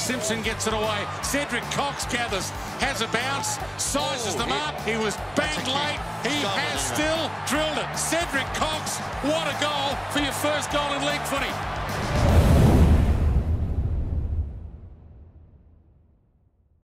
Simpson gets it away. Cedric Cox gathers, has a bounce, sizes them up. He was banked late. He has still drilled it. Cedric Cox, what a goal for your first goal in league footy.